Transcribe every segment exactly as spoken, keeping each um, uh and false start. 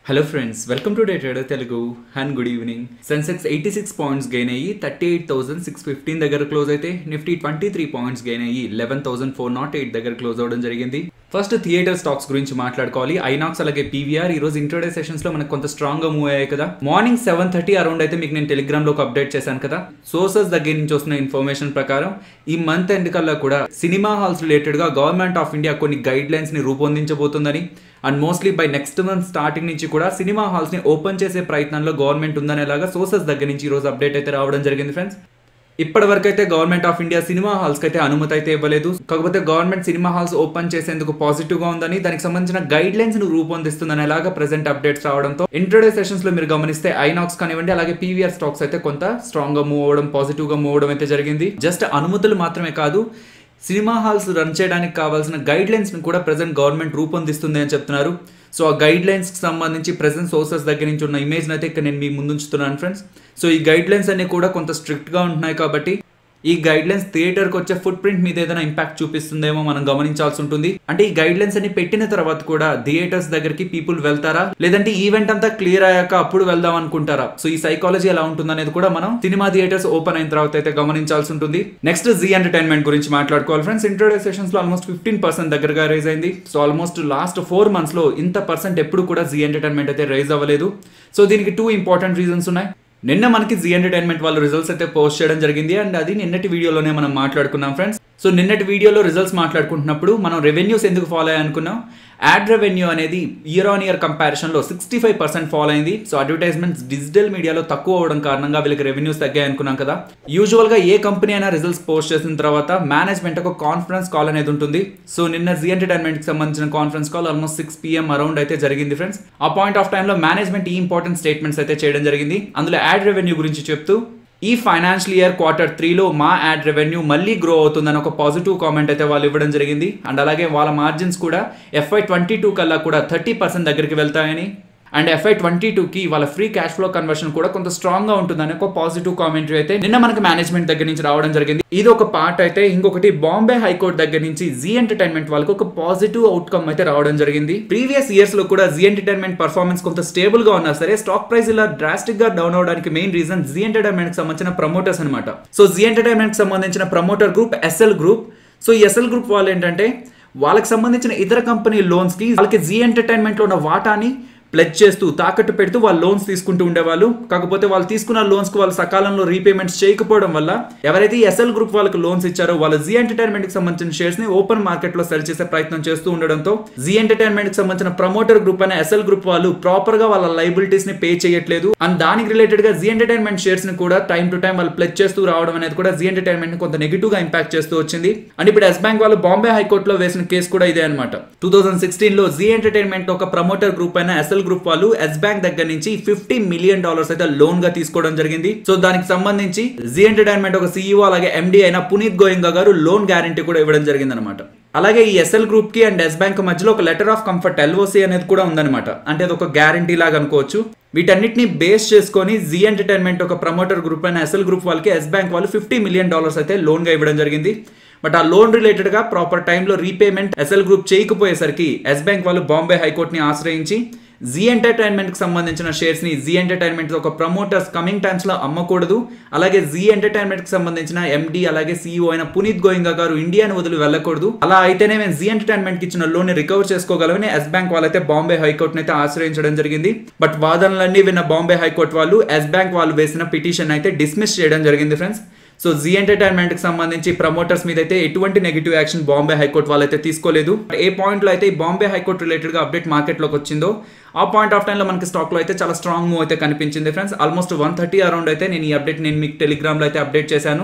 Hello friends, welcome to Day Trader Telugu and good evening. Sensex eighty-six points gain అయ్యి thirty-eight thousand six hundred fifteen దగ్గర close అయితే Nifty twenty-three points gain అయ్యి eleven thousand four hundred eight దగ్గర close అవడం జరిగింది. First theatre stocks గురించి మాట్లాడుకోవాలి. INOX అలాగే పీవీఆర్ ఈ రోజు ఇంట్రోడే సెషన్స్ లో మనకు కొంత స్ట్రాంగ్ గా మూవ్ అయ్యాయి కదా. మార్నింగ్ సెవెన్ థర్టీ అరౌండ్ అయితే మీకు నేను టెలిగ్రామ్ లో ఒక అప్డేట్ చేశాను కదా. సోర్సెస్ దగ్గర నుంచి వస్తున్న ఇన్ఫర్మేషన్ ప్రకారం ఈ మంత్ ఎండ్ కల్లా కూడా సినిమా హాల్స్ రిలేటెడ్ గా గవర్నమెంట్ ఆఫ్ ఇండియా కొన్ని గైడ్ లైన్స్ ని రూపొందించబోతుందని and mostly by next month starting నుంచి కూడా సినిమా హాల్స్ ని ఓపెన్ చేసే ప్రయత్నంలో గవర్నమెంట్ ఉందనేలాగా సోర్సెస్ దగ్గర నుంచి ఈ రోజు అప్డేట్ అయితే రావడం జరిగింది ఫ్రెండ్స్. ఇప్పటి వరకు అయితే government of India cinema halls కి అయితే అనుమతి అయితే ఇవ్వలేదు. కాకపోతే గవర్నమెంట్ సినిమా హాల్స్ ఓపెన్ చేసేందుకు పాజిటివ్ గా ఉందని దానికి సంబంధించిన గైడ్ లైన్స్ ను రూపొందిస్తుందనేలాగా ప్రెసెంట్ అప్డేట్స్ రావడంతో ఇంట్రోడే సెషన్స్ లో మీరు గమనిస్తే ఐనాక్స్ కానివ్వండి అలాగే పీవీఆర్ స్టాక్స్ అయితే కొంత స్ట్రాంగ్ గా మూవ్ అవడం పాజిటివ్ గా మూవ్ అవడం అయితే జరిగింది. జస్ట్ అనుమతులు మాత్రమే కాదు, సినిమా హాల్స్ రన్ చేయడానికి కావాల్సిన గైడ్ లైన్స్ ని కూడా ప్రెసెంట్ గవర్నమెంట్ రూపొందిస్తుంది అని చెప్తున్నారు. సో ఆ గైడ్ లైన్స్ కి సంబంధించి ప్రెసెంట్ సోర్సెస్ దగ్గర నుంచి ఉన్న ఇమేజ్ అయితే ఇక్కడ నేను మీ ముందుంచుతున్నాను ఫ్రెండ్స్. సో ఈ గైడ్ లైన్స్ అన్ని కూడా కొంత స్ట్రిక్ట్ గా ఉంటున్నాయి కాబట్టి ఈ గైడ్ లైన్స్ థియేటర్ కి వచ్చే ఫుట్ ప్రింట్ మీద ఏదైనా ఇంపాక్ట్ చూపిస్తుందేమో మనం గమనించాల్సి ఉంటుంది. అంటే ఈ గైడ్ లైన్స్ అన్ని పెట్టిన తర్వాత కూడా థియేటర్స్ దగ్గరికి పీపుల్ వెళ్తారా, లేదంటే ఈవెంట్ అంతా క్లియర్ అయ్యాక అప్పుడు వెళ్దాం అనుకుంటారా? సో ఈ సైకాలజీ ఎలా ఉంటుంది అనేది కూడా మనం సినిమా థియేటర్స్ ఓపెన్ అయిన తర్వాత అయితే గమనించాల్సి ఉంటుంది. నెక్స్ట్ జీ ఎంటర్టైన్మెంట్ గురించి మాట్లాడుకోవాలి ఫ్రెండ్స్. ఇంట్రోడే సెషన్స్ లో ఆల్మోస్ట్ ఫిఫ్టీన్ పర్సెంట్ దగ్గరగా రైజ్ అయింది. So almost last four months లో ఇంత పర్సెంట్ ఎప్పుడు కూడా జీ ఎంటర్టైన్మెంట్ అయితే రైజ్ అవ్వలేదు. సో దీనికి టూ ఇంపార్టెంట్ రీజన్స్ ఉన్నాయి. నిన్న మనకి జీ ఎంటర్టైన్మెంట్ వాళ్ళు రిజల్ట్స్ అయితే పోస్ట్ చేయడం జరిగింది అండ్ అది నిన్నటి వీడియోలోనే మనం మాట్లాడుకున్నాం ఫ్రెండ్స్. సో నిన్నటి వీడియోలో రిజల్ట్స్ మాట్లాడుకుంటున్నప్పుడు మనం రెవెన్యూస్ ఎందుకు ఫాలో అయ్యానుకున్నాం, యాడ్ రెవెన్యూ అనేది ఇయర్ ఆన్ ఇయర్ కంపారిజన్ లో సిక్స్టీ ఫైవ్ పర్సెంట్ ఫాలో అయింది. సో అడ్వర్టైజ్మెంట్స్ డిజిటల్ మీడియాలో తక్కువ అవడం కారణంగా వీళ్ళకి రెవెన్యూస్ తగ్గాయి అనుకున్నాం కదా. యూజువల్ గా ఏ కంపెనీ అయినా రిజల్ట్స్ పోస్ట్ చేసిన తర్వాత మేనేజ్మెంట్ ఒక కాన్ఫరెన్స్ కాల్ అనేది ఉంటుంది. సో నిన్న జీ ఎంటర్టైన్మెంట్ కి సంబంధించిన conference call almost six PM around అయితే జరిగింది ఫ్రెండ్స్. ఆ పాయింట్ ఆఫ్ టైమ్ లో మేనేజ్మెంట్ ఈ ఇంపార్టెంట్ స్టేట్మెంట్స్ అయితే చేయడం జరిగింది. అందులో యాడ్ రెవెన్యూ గురించి చెప్తూ ఈ ఫైనాన్షియల్ ఇయర్ క్వార్టర్ త్రీలో మా యాడ్ రెవెన్యూ మళ్ళీ గ్రో అవుతుందని ఒక పాజిటివ్ కామెంట్ అయితే వాళ్ళు ఇవ్వడం జరిగింది. అండ్ అలాగే వాళ్ళ మార్జిన్స్ కూడా ఎఫ్ఐ ట్వంటీ టూ కల్లా కూడా థర్టీ పర్సెంట్ దగ్గరికి వెళ్తాయని అండ్ ఎఫ్ఐ ట్వంటీ టూ కి వాళ్ళ ఫ్రీ క్యాష్ ఫ్లో కన్వర్షన్ కూడా కొంత స్ట్రాంగ్ గా ఉంటుందని ఒక పాజిటివ్ కామెంటరీ అయితే నిన్న మనకి మేనేజ్మెంట్ దగ్గర నుంచి రావడం జరిగింది. ఇది ఒక పార్ట్ అయితే. ఇంకొకటి బాంబే హైకోర్టు దగ్గర నుంచి జీ ఎంటర్టైన్మెంట్ వాళ్ళకి ఒక పాజిటివ్ అవుట్కమ్ అయితే రావడం జరిగింది. ప్రీవియస్ ఇయర్స్ లో కూడా జీ ఎంటర్టైన్మెంట్ పర్ఫార్మెన్స్ కొంత స్టేబుల్ గా ఉన్నా సరే స్టాక్ ప్రైస్ ఇలా డ్రాస్టిక్ గా డౌన్ అవడానికి మెయిన్ రీజన్ జీ ఎంటర్టైన్మెంట్ కి సంబంధించిన ప్రమోటర్స్ అనమాట. సో జీ ఎంటర్టైన్మెంట్ కి సంబంధించిన promoter group SL group. So ఈ ఎస్ఎల్ గ్రూప్ వాళ్ళు ఏంటంటే వాళ్ళకి సంబంధించిన ఇతర కంపెనీ లోన్స్ కి వాళ్ళకి జీ ఎంటర్టైన్మెంట్ లో ఉన్న వాటాని ప్లెడ్జ్ చేస్తూ తాకట్టు పెడుతూ వాళ్ళు లోన్స్ తీసుకుంటూ ఉండేవాళ్ళు. కాకపోతే వాళ్ళు తీసుకున్న లోన్స్ కు వాళ్ళు సకాలంలో రీపేమెంట్స్ చేయకపోవడం వల్ల ఎవరైతే ఎస్ఎల్ గ్రూప్ వాళ్ళకి లోన్స్ ఇచ్చారో వాళ్ళు జీ ఎంటర్టైన్మెంట్ కి సంబంధించిన షేర్స్ ని ఓపెన్ మార్కెట్ లో సెల్ చేసే ప్రయత్నం చేస్తూ ఉండడంతో జీ ఎంటర్టైన్మెంట్ కి సంబంధించిన ప్రమోటర్ గ్రూప్ అయిన ఎస్ఎల్ గ్రూప్ వాళ్ళు ప్రాపర్ గా వాళ్ళ లైబిలిటీస్ ని పే చేయట్లేదు. అండ్ దానికి రిలేటెడ్ గా జీ ఎంటర్టైన్మెంట్ షేర్స్ ని కూడా టైం టు టైం వాళ్ళు ప్లెడ్జ్ చేస్తూ రావడం అనేది కూడా జీ ఎంటర్టైన్మెంట్ ని కొంత నెగిటివ్ గా ఇంపాక్ట్ చేస్తూ వచ్చింది. అండ్ ఇప్పుడు ఎస్ బ్యాంక్ వాళ్ళు బాంబే హైకోర్టులో వేసిన కేసు కూడా ఇదే అనమాట. టూ థౌసండ్ సిక్స్టీన్ లో జీ ఎంటర్టైన్మెంట్ ఒక ప్రమోటర్ గ్రూప్ అయిన ఎస్ఎల్ గ్రూప్ వాళ్ళు ఎస్ బ్యాంక్ దగ్గర నుంచి ఫిఫ్టీ మిలియన్ డాలర్స్ అయితే లోన్ గా తీసుకోవడం జరిగింది. సో దానికి సంబంధించి జీ ఎంటర్టైన్మెంట్ ఒక సీఈఓ అలాగే ఎండి అయిన పునీత్ గోయంగా గారు లోన్ గ్యారంటీ కూడా ఇవ్వడం జరిగింది అనమాట. అలాగే ఈ ఎస్ఎల్ గ్రూప్ కి అండ్ ఎస్ బ్యాంక్ మధ్యలో ఒక లెటర్ ఆఫ్ కంఫర్ట్ ఎల్ఓసి అనేది కూడా ఉందన్నమాట. అంటే అది ఒక గ్యారంటీ లాగా అనుకోవచ్చు. వీటన్నిటిని బేస్ చేసుకొని జీ ఎంటర్టైన్మెంట్ ఒక ప్రమోటర్ గ్రూప్ అయిన ఎస్ఎల్ గ్రూప్ వాళ్ళకి ఎస్ బ్యాంక్ వాళ్ళు ఫిఫ్టీ మిలియన్ డాలర్స్ అయితే లోన్ గా ఇవ్వడం జరిగింది. బట్ ఆ లోన్ రిలేటెడ్ గా ప్రాపర్ టైంలో రీపేమెంట్ ఎస్ఎల్ గ్రూప్ చేయకపోయేసరికి ఎస్ బ్యాంక్ వాళ్ళు బాంబే హైకోర్టుని ఆశ్రయించి జీ ఎంటర్టైన్మెంట్ కి సంబంధించిన షేర్స్ ని జీ ఎంటర్టైన్మెంట్ ఒక ప్రమోటర్స్ కమింగ్ టైమ్స్ లో అమ్మకూడదు. అలాగే జీ ఎంటర్టైన్మెంట్ కి సంబంధించిన ఎండి అలాగే సీఈఓ అయిన పునీత్ గోయంగా గారు ఇండియాను వదిలి వెళ్ళకూడదు. అలా అయితేనే మేము జీ ఎంటర్టైన్మెంట్ కి ఇచ్చిన లోన్ ని రికవర్ చేసుకోగలమని ఎస్ బ్యాంక్ వాళ్ళైతే బాంబే హైకోర్టును అయితే ఆశ్రయించడం జరిగింది. బట్ వాదనలన్నీ విన్న బాంబే హైకోర్టు వాళ్ళు ఎస్ బ్యాంక్ వాళ్ళు వేసిన పిటిషన్ అయితే డిస్మిస్ చేయడం జరిగింది ఫ్రెండ్స్. సో జీ ఎంటర్టైన్మెంట్ కి సంబంధించి ప్రమోటర్స్ మీద అయితే ఎటువంటి నెగిటివ్ యాక్షన్ బాంబే హైకోర్టు వాళ్ళైతే తీసుకోలేదు. ఏ పాయింట్ లో అయితే ఈ బాంబే హైకోర్టు రిలేటెడ్ గా అప్డేట్ మార్కెట్ లోకి వచ్చిందో ఆ పాయింట్ ఆఫ్ టైమ్ లో మనకి స్టాక్ లో అయితే చాలా స్ట్రాంగ్ మూవ్ అయితే కనిపించింది friends. Almost one thirty around అయితే నేను ఈ అప్డేట్ నేను మీకు టెలిగ్రామ్ లో అయితే అప్డేట్ చేశాను.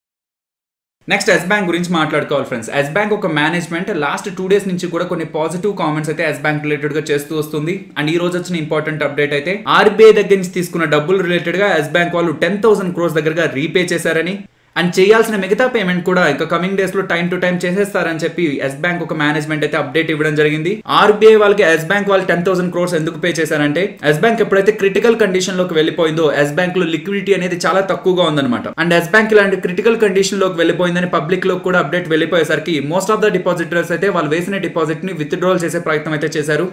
నెక్స్ట్ ఎస్ బ్యాంక్ గురించి మాట్లాడుకోవాలి ఫ్రెండ్స్. ఎస్ బ్యాంక్ ఒక మేనేజ్మెంట్ లాస్ట్ టూ డేస్ నుంచి కూడా కొన్ని పాజిటివ్ కామెంట్స్ అయితే ఎస్ బ్యాంక్ రిలేటెడ్ గా చేస్తూ వస్తుంది. అండ్ ఈ రోజు వచ్చిన ఇంపార్టెంట్ అప్డేట్ అయితే ఆర్బీఐ దగ్గర నుంచి తీసుకున్న డబ్బులు రిలేటెడ్ గా ఎస్ బ్యాంక్ వాళ్ళు టెన్ థౌసండ్ క్రోర్స్ దగ్గరగా రీపే చేశారని అండ్ చేయాల్సిన మిగతా పేమెంట్ కూడా ఇంకా కమింగ్ డేస్ లో టైం టు టైం చేసేస్తారని చెప్పి ఎస్ బ్యాంక్ ఒక మేనేజ్మెంట్ అయితే అప్డేట్ ఇవ్వడం జరిగింది. ఆర్బీఐ వాళ్ళకి ఎస్ బ్యాంక్ వాళ్ళు టెన్ థౌసండ్ క్రోర్స్ ఎందుకు పే చేశారంటే ఎస్ బ్యాంక్ ఎప్పుడైతే క్రిటికల్ కండిషన్ లోకి వెళ్ళిపోయిందో ఎస్ బ్యాంక్ లో లిక్విడిటీ అనేది చాలా తక్కువగా ఉందన్నమాట. అండ్ ఎస్ బ్యాంక్ ఇలాంటి క్రిటికల్ కండిషన్ లోకి వెళ్ళిపోయిందని పబ్లిక్ లో కూడా అప్డేట్ వెళ్ళిపోయేసరికి మోస్ట్ ఆఫ్ ద డిపాజిటర్స్ అయితే వాళ్ళు వేసిన డిపాజిట్ ని విత్ డ్రాల్ చేసే ప్రయత్నం అయితే చేశారు.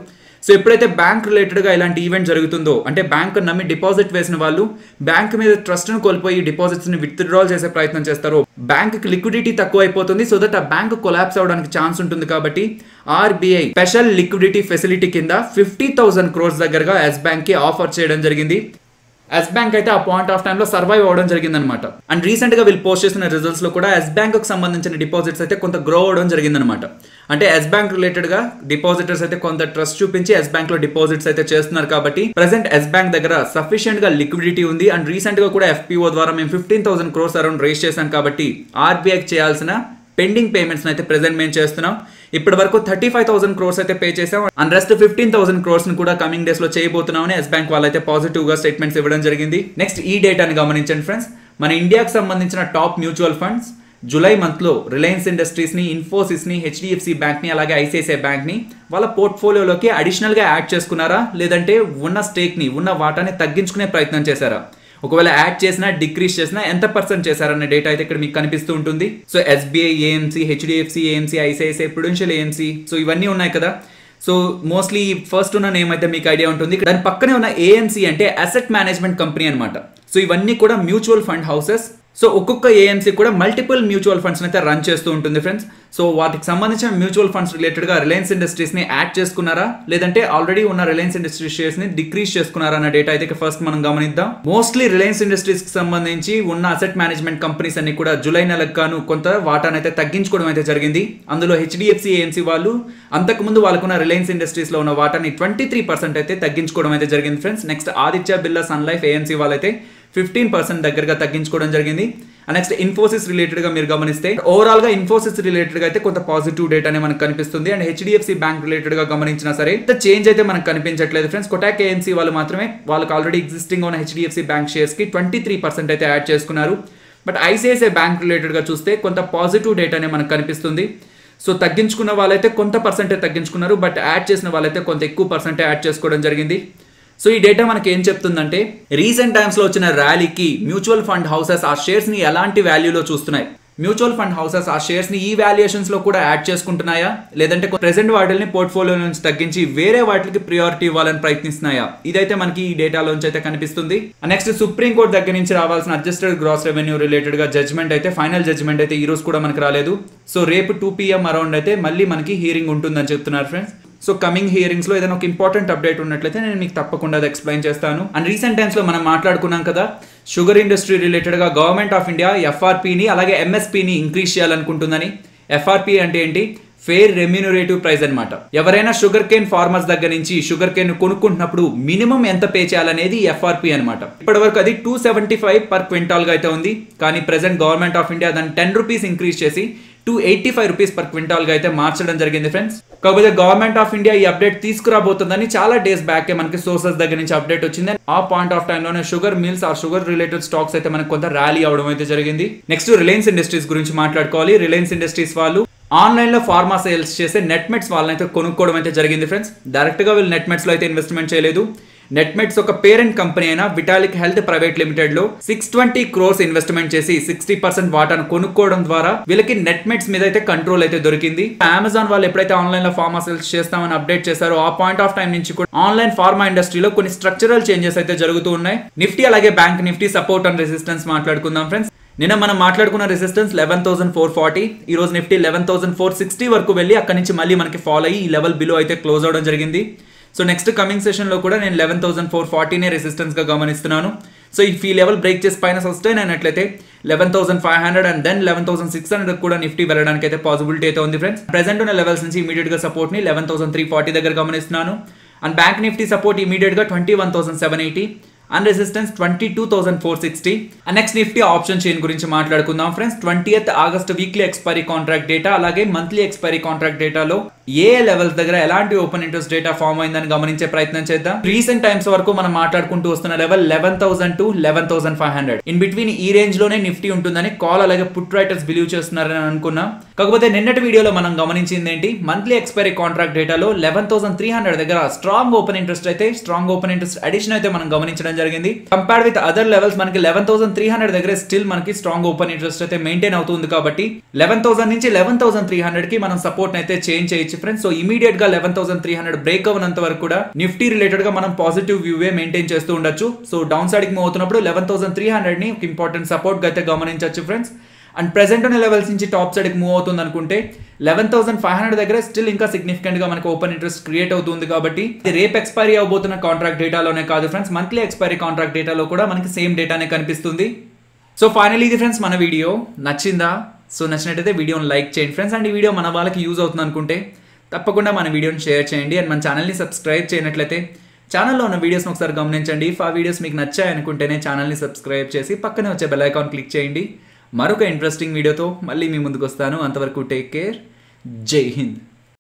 సో ఎప్పుడైతే బ్యాంక్ రిలేటెడ్గా ఇలాంటి ఈవెంట్ జరుగుతుందో, అంటే బ్యాంక్ నమ్మి డిపాజిట్ వేసిన వాళ్ళు బ్యాంక్ మీద ట్రస్ట్ను కోల్పోయి డిపాజిట్స్ని విత్డ్రాల్ చేసే ప్రయత్నం చేస్తారో, బ్యాంక్కి లిక్విడిటీ తక్కువ అయిపోతుంది. సో దట్ ఆ బ్యాంక్ కొలాప్స్ అవడానికి ఛాన్స్ ఉంటుంది. కాబట్టి ఆర్బీఐ స్పెషల్ లిక్విడిటీ ఫెసిలిటీ కింద ఫిఫ్టీ థౌసండ్ క్రోర్స్ దగ్గరగా ఎస్ బ్యాంక్ కి ఆఫర్ చేయడం జరిగింది. ఎస్ బ్యాంక్ అయితే ఆ పాయింట్ ఆఫ్ టైంలో సర్వైవ్ అవ్వడం జరిగిందనమాట. అండ్ రీసెంట్ గా వీళ్ళు పోస్ట్ చేసిన రిజల్ట్స్ లో కూడా ఎస్ బ్యాంక్ కు సంబంధించిన డిపాజిట్స్ అయితే కొంత గ్రో అవడం జరిగిందనమాట. అంటే ఎస్ బ్యాంక్ రిలేటెడ్ గా డిపాజిటర్స్ అయితే కొంత ట్రస్ట్ చూపించి ఎస్ బ్యాంక్ లో డిపాజిట్స్ అయితే చేస్తున్నారు. కాబట్టి ప్రెసెంట్ ఎస్ బ్యాంక్ దగ్గర సఫిషియెంట్ గా లిక్విడిటీ ఉంది. అండ్ రీసెంట్ గా కూడా ఎఫ్పిఓ ద్వారా మేము fifteen thousand crores around raise చేశాం. కాబట్టి ఆర్బీఐకి చేయాల్సిన పెండింగ్ పేమెంట్స్ అయితే ప్రెసెంట్ మేము చేస్తున్నాం. ఇప్పటి వరకు థర్టీ ఫైవ్ థౌసండ్ క్రోర్స్ అయితే పే చేసాం. And rest fifteen thousand crores ని కూడా కమింగ్ డేస్ లో చేయబోతున్నామని ఎస్ బ్యాంక్ వాళ్ళైతే పాజిటివ్ గా స్టేట్మెంట్స్ ఇవ్వడం జరిగింది. నెక్స్ట్ ఈ డేటాని గమనించండి ఫ్రెండ్స్. మన ఇండియాకి సంబంధించిన top mutual funds July month లో రిలయన్స్ ఇండస్ట్రీస్ ని, ఇన్ఫోసిస్ ని, హెచ్డిఎఫ్సి బ్యాంక్ ని, అలాగే ఐసిఐసిఐ బ్యాంక్ ని వాళ్ళ పోర్ట్ఫోలియోలోకి అడిషనల్ గా యాడ్ చేసుకున్నారా, లేదంటే ఉన్న స్టేక్ ని, ఉన్న వాటాని తగ్గించుకునే ప్రయత్నం చేశారా? ఒకవేళ యాడ్ చేసినా, డిక్రీజ్ చేసినా ఎంత పర్సెంట్ చేశారన్న డేటా అయితే ఇక్కడ మీకు కనిపిస్తూ ఉంటుంది. So SBI AMC, HDFC AMC, ICICI prudential AMC, so ఇవన్నీ ఉన్నాయి కదా. సో మోస్ట్లీ ఫస్ట్ ఉన్న నేమ్ అయితే మీకు ఐడియా ఉంటుంది. దాని పక్కనే ఉన్న ఏఎంసీ అంటే అసెట్ మేనేజ్మెంట్ కంపెనీ అనమాట. సో ఇవన్నీ కూడా మ్యూచువల్ ఫండ్ హౌసెస్. సో ఒక్కొక్క ఏఎంసీ కూడా మల్టిపుల్ మ్యూచువల్ ఫండ్స్ అయితే రన్ చేస్తూ ఉంటుంది ఫ్రెండ్స్. సో వాటికి సంబంధించిన మ్యూచువల్ ఫండ్స్ రిలేటెడ్ గా రిలయన్స్ ఇండస్ట్రీస్ ని యాడ్ చేసుకున్నారా, లేదంటే ఆల్రెడీ ఉన్న రిలయన్స్ ఇండస్ట్రీస్ షేర్స్ ని డిక్రీజ్ చేసుకున్నారా అన్న డేటా అయితే ఫస్ట్ మనం గమనిద్దాం. మోస్ట్లీ రిలయన్స్ ఇండస్ట్రీస్ కి సంబంధించి ఉన్న అసెట్ మేనేజ్మెంట్ కంపెనీస్ అన్ని కూడా జూలై నెలకు గాను కొంత వాటాను అయితే తగ్గించుకోవడం అయితే జరిగింది. అందులో హెచ్డిఎఫ్సి ఏఎంసీ వాళ్ళు అంతకుముందు వాళ్ళకున్న రిలయన్స్ ఇండస్ట్రీస్ లో ఉన్న వాటాని ట్వంటీ త్రీ పర్సెంట్ అయితే తగ్గించుకోవడం అయితే జరిగింది friends. Next Aditya Birla sun life AMC వాళ్ళైతే ఫిఫ్టీన్ పర్సెంట్ దగ్గరగా తగ్గించుకోవడం జరిగింది. నెక్స్ట్ ఇన్ఫోసిస్ రిలేటెడ్ గా మీరు గమనిస్తే ఓవరాల్ గా ఇన్ఫోసిస్ రిలేటెడ్ గా అయితే కొంత పాజిటివ్ డేటానే మనకు కనిపిస్తుంది. అండ్ హెచ్డిఎఫ్సి బ్యాంక్ రిలేటెడ్ గా గమనించినా సరే చేంజ్ అయితే మనకు కనిపించట్లేదు ఫ్రెండ్స్. కొటాక్ ఏఎంసీ వాళ్ళు మాత్రమే వాళ్ళకి ఆల్రెడీ ఎగ్జిస్టింగ్ ఉన్న హెచ్డిఎఫ్సి బ్యాంక్ షేర్స్ కి ట్వంటీ త్రీ పర్సెంట్ అయితే యాడ్ చేసుకున్నారు. బట్ ఐసిఐసిఐ బ్యాంక్ రిలేటెడ్ గా చూస్తే కొంత పాజిటివ్ డేటానే మనకు కనిపిస్తుంది. సో తగ్గించుకున్న వాళ్ళైతే కొంత పర్సెంటే తగ్గించుకున్నారు, బట్ యాడ్ చేసిన వాళ్ళైతే కొంత ఎక్కువ పర్సెంటే యాడ్ చేసుకోవడం జరిగింది. సో ఈ డేటా మనకి ఏం చెప్తుందంటే రీసెంట్ టైమ్స్ లో వచ్చిన ర్యాలీకి మ్యూచువల్ ఫండ్ హౌసెస్ ఆ షేర్స్ ని ఎలాంటి వాల్యూలో చూస్తున్నాయి, మ్యూచువల్ ఫండ్ హౌసెస్ ఆ షేర్స్ ని ఈ వాల్యుయేషన్స్ లో కూడా యాడ్ చేసుకుంటున్నాయా, లేదంటే ప్రెసెంట్ వాటిని పోర్ట్ఫోలియో నుంచి తగ్గించి వేరే వాటికి ప్రియారిటీ ఇవ్వాలని ప్రయత్నిస్తున్నాయా, ఇదైతే మనకి ఈ డేటాలోంచి అయితే కనిపిస్తుంది. నెక్స్ట్ సుప్రీం కోర్ట్ దగ్గర నుంచి రావాల్సిన అడ్జస్టెడ్ గ్రాస్ రెవెన్యూ రిలేటెడ్ గా జడ్జ్మెంట్ అయితే ఫైనల్ జడ్జ్మెంట్ అయితే ఈ రోజు కూడా మనకి రాలేదు. సో రేపు టూ పిఎం అరౌండ్ అయితే మళ్ళీ మనకి హియరింగ్ ఉంటుందని చెప్తున్నారు ఫ్రెండ్స్. సో కమింగ్ హియరింగ్స్ లో ఏదైనా ఒక ఇంపార్టెంట్ అప్డేట్ ఉన్నట్లయితే నేను మీకు తప్పకుండా అది ఎక్స్ప్లెయిన్ చేస్తాను. అండ్ రీసెంట్ టైమ్స్ లో మనం మాట్లాడుకున్నాం కదా, షుగర్ ఇండస్ట్రీ రిలేటెడ్ గా గవర్నమెంట్ ఆఫ్ ఇండియా ఎఫ్ఆర్పిని అలాగే ఎంఎస్పిని ఇంక్రీజ్ చేయాలనుకుంటుందని. ఎఫ్ఆర్పి అంటే ఏంటి? ఫెయిర్ రెమ్యూనరేటివ్ ప్రైస్ అనమాట. ఎవరైనా షుగర్ కేన్ ఫార్మర్స్ దగ్గర నుంచి షుగర్ కేన్ కొనుక్కుంటున్నప్పుడు మినిమం ఎంత పే చేయాలనేది ఎఫ్ఆర్పి అనమాట. ఇప్పటి వరకు అది two seventy five per quintal గా అయితే ఉంది. కానీ ప్రెసెంట్ గవర్నమెంట్ ఆఫ్ ఇండియా దాన్ని టెన్ రూపీస్ ఇంక్రీజ్ చేసి two eighty five rupees per quintal గా అయితే మార్చడం జరిగింది ఫ్రెండ్స్. కాకపోతే గవర్నమెంట్ ఆఫ్ ఇండియా ఈ అప్డేట్ తీసుకురాబోతుందని చాలా డేస్ బ్యాక్ మనకి సోర్సెస్ దగ్గర నుంచి అప్డేట్ వచ్చింది. ఆ పాయింట్ ఆఫ్ టైమ్ లోనే షుగర్ మిల్స్ ఆ షుగర్ రిలేటెడ్ స్టాక్స్ అయితే మనకు కొంత ర్యాలీ అవడం అయితే జరిగింది. నెక్స్ట్ రిలయన్స్ ఇండస్ట్రీస్ గురించి మాట్లాడుకోవాలి. రిలయన్స్ ఇండస్ట్రీస్ వాళ్ళు ఆన్లైన్ లో ఫార్మా సేల్స్ చేసే నెట్మెట్స్ వాళ్ళని అయితే కొనుక్కోవడం అయితే జరిగింది ఫ్రెండ్స్. డైరెక్ట్ గా వీళ్ళు నెట్మెట్స్ లో అయితే ఇన్వెస్ట్మెంట్ చేయలేదు. నెట్మెట్స్ ఒక పేరెంట్ కంపెనీ అయిన విటాలిక్ హెల్త్ ప్రైవేట్ లిమిటెడ్ లో సిక్స్ ట్వంటీ క్రోర్స్ ఇన్వెస్ట్మెంట్ చేసి సిక్స్టీ పర్సెంట్ వాటాను కొనుక్కోవడం ద్వారా వీళ్ళకి నెట్మెట్స్ మీద అయితే కంట్రోల్ అయితే దొరికింది. అమెజాన్ వాళ్ళు ఎప్పుడైతే ఆన్లైన్ లో ఫార్మా సేల్స్ చేస్తామని అప్డేట్ చేశారో ఆ పాయింట్ ఆఫ్ టైం నుంచి కూడా ఆన్లైన్ ఫార్మా ఇండస్ట్రీలో కొన్ని స్ట్రక్చరల్ చేంజెస్ అయితే జరుగుతూ ఉన్నాయి. నిఫ్టీ అలాగే bank Nifty support and resistance మాట్లాడుకుందాం ఫ్రెండ్స్. నిన్న మనం మాట్లాడుకున్న resistance eleven thousand four forty, ఈ రోజు Nifty eleven thousand four sixty వరకు వెళ్ళి అక్కడి నుంచి మళ్ళీ మనకి ఫాలో అయ్యి ఈ లెవెల్ బిలో అయితే క్లోజ్ అవడం జరిగింది. సో నెక్స్ట్ కమింగ్ సెషన్ లో కూడా నేను లెవెన్ థౌసండ్ ఫోర్ ఫార్టీనే రెసిస్టెన్స్ గా గమనిస్తున్నాను. సో ఈ లెవెల్ బ్రేక్ చేసి పైన సస్టైన్ అయినట్లయితే eleven thousand five hundred and then eleven thousand six hundred కూడా నిఫ్టీ వెళ్ళడానికి అయితే పాసిబిలిటీ అయితే ఉంది ఫ్రెండ్స్. ప్రెసెంట్ ఉన్న లెవెల్స్ నుంచి ఇమీడియట్ గా సపోర్ట్ ని లెవెన్ థౌసండ్ త్రీ ఫార్టీ దగ్గర గమనిస్తున్నాను. And bank Nifty support immediate గా twenty one thousand seven eighty and resistance twenty two thousand four sixty. And next Nifty option chain గురించి మాట్లాడుకుందాం friends. Twentieth August weekly expiry contract data అలాగే monthly expiry contract డేటాలో ఏ levels దగ్గర ఎలాంటి open interest data form అయిందని గమనించే ప్రయత్నం చేద్దాం. రీసెంట్ టైమ్స్ వరకు మనం మాట్లాడుకుంటూ వస్తున్న level eleven thousand to eleven thousand five hundred in between ఈ రేంజ్ లోనే నిఫ్టీ ఉంటుందని కాల్ అలాగే పుట్ రైటర్స్ బిలీవ్ చేస్తున్నారని అనుకున్నాం. కాకపోతే నిన్నటి వీడియోలో మనం గమనించింది ఏంటి, మంత్లీ ఎక్స్పైరీ కాంట్రాక్ట్ డేటాలో లెవెన్ థౌసండ్ త్రీ హండ్రెడ్ దగ్గర స్ట్రాంగ్ ఓపెన్ ఇంట్రెస్ట్ అయితే స్ట్రాంగ్ ఓపెన్ ఇంట్రెస్ట్ అడిషన్ అయితే మనం గమనించడం జరిగింది. కంపేర్డ్ విత్ అదర్ లెవెల్స్ మనకి లెవెన్ థౌసండ్ త్రీ హండ్రెడ్ దగ్గర స్టిల్ మనకి స్ట్రాంగ్ ఓపెన్ ఇంట్రెస్ట్ అయితే మెయింటైన్ అవుతుంది కాబట్టి లెవెన్ థౌసండ్ నుంచి లెవెన్ థౌసండ్ త్రీ హండ్రెడ్ కి మనం సపోర్ట్ అయితే చేంజ్ చేయొచ్చు ఫ్రెండ్స్. సో ఇమీడియట్ గా eleven thousand three hundred break అవ్వనంత వరకు కూడా నిఫ్టీ రిలేటెడ్ గా మనం పాజిటివ్ వ్యూవే మెయింటైన్ చేస్తూ ఉండొచ్చు. సో డౌన్ సైడ్ కి మూవ్ అవుతున్నప్పుడు లెవెన్ థౌసండ్ త్రీ హండ్రెడ్ ని ఒక ఇంపార్టెంట్ సపోర్ట్ గా అయితే గమనించవచ్చు ఫ్రెండ్స్. అండ్ ప్రెసెంట్ ఉన్న లెవెల్స్ నుంచి టాప్ సైడ్ కి మూవ్ అవుతుంది అనుకుంటే లెవెన్ థౌసండ్ ఫైవ్ హండ్రెడ్ దగ్గర స్టిల్ ఇంకా సిగ్నిఫికెంట్ గా మనకు ఓపెన్ ఇంట్రెస్ట్ క్రియేట్ అవుతుంది కాబట్టి రేపు ఎక్స్పైరీ అవబోతున్న కాంట్రాక్ట్ డేటాలోనే కాదు ఫ్రెండ్స్, మంత్లీ ఎక్స్పైరీ కాంట్రాక్ట్ డేటాలో కూడా మనకి సేమ్ డేటానే కనిపిస్తుంది. సో ఫైనల్లీ ఇది ఫ్రెండ్స్ మన వీడియో నచ్చిందా? సో నచ్చినట్టయితే వీడియోని లైక్ చేయండి ఫ్రెండ్స్. అండ్ ఈ వీడియో మన వాళ్ళకి యూజ్ అవుతుంది అనుకుంటే తప్పకుండా మన వీడియోని షేర్ చేయండి. అండ్ మన ఛానల్ని సబ్స్క్రైబ్ చేయనట్లయితే ఛానల్లో ఉన్న వీడియోస్ని ఒకసారి గమనించండి. ఇఫ్ ఆ వీడియోస్ మీకు నచ్చాయి అనుకుంటేనే ఛానల్ని సబ్స్క్రైబ్ చేసి పక్కనే వచ్చే బెల్ ఐకాన్ క్లిక్ చేయండి. మరొక ఇంట్రెస్టింగ్ వీడియోతో మళ్ళీ మీ ముందుకు వస్తాను. అంతవరకు టేక్ కేర్. జై హింద్.